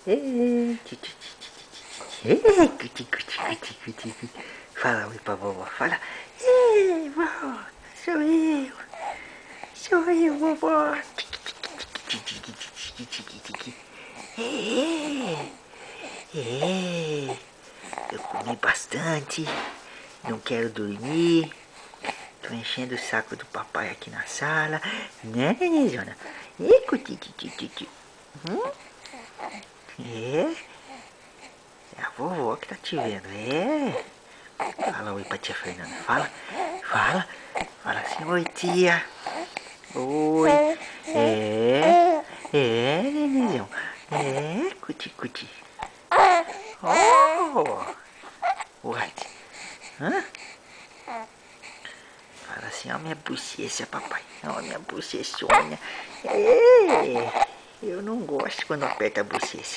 Cuti, cuti, cuti, cuti, cuti. Fala oi pra vovó, fala. Ei, vovó, sou eu. Sou eu, vovó. Eu comi bastante, não quero dormir. Tô enchendo o saco do papai aqui na sala. Né, Nenezona? Cuti, cuti, cuti. É a vovó que tá te vendo, Fala oi pra tia Fernanda, fala, fala assim, oi tia. Oi. Nenezão. Cuti, cuti. Oh, what? Hã? Fala assim, ó minha bochecha, papai. Ó minha bochechona. Eu não gosto quando aperta a bochecha.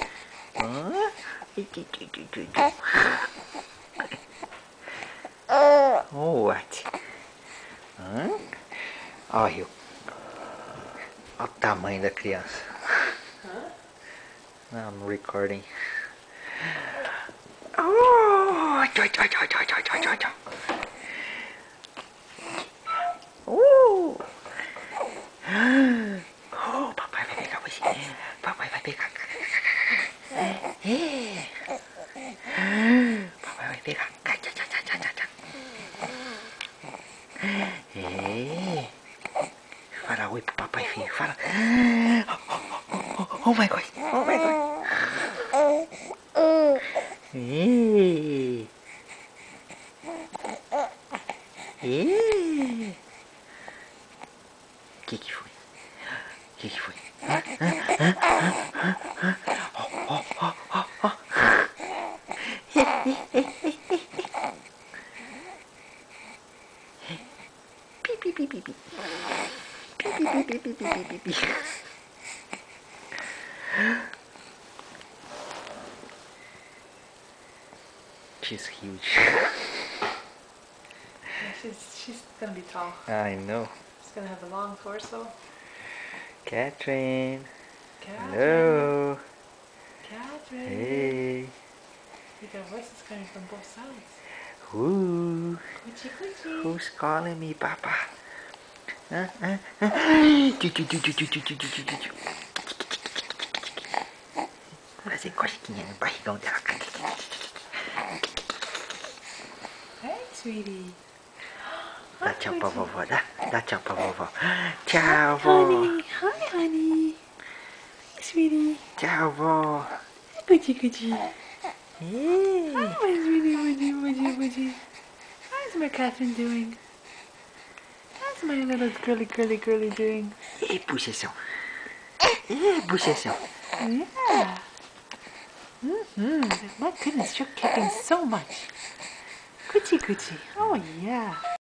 Oh, what? Olha o tamanho da criança. I'm recording. Oh, oh, papai vai pegar você. Papai vai pegar. Papai vai pegar. Fala oi pro papai, filho. Fala. Oh my god. Oh my god. Que foi? Que foi? Pi, pi, pi, pi, pi. Pi, pi, pi, pi, pi, pi, pi, pi. She's huge. She's gonna be tall. I know. She's gonna have a long torso. Catherine. Catherine. Hello. Catherine. Hey. You got voices coming from both sides. Ooh. Cuchi, cuchi. Who's calling me, Papa? Fazer cosquinha no barrigão dela. Hey, sweetie. Dá tchau pra vovó, dá tchau pra vovó. Tchau, Hi, vó. honey. Hi, honey. Hi, sweetie. Tchau, vó. Cuchi, cuchi. Ih. Hi, my sweetie, woody. How's my Catherine doing? How's my little girly doing? Ih, bochechão. Ih, bochechão. Yeah. My goodness, you're kicking so much. Cuchi, cuchi. Oh, yeah.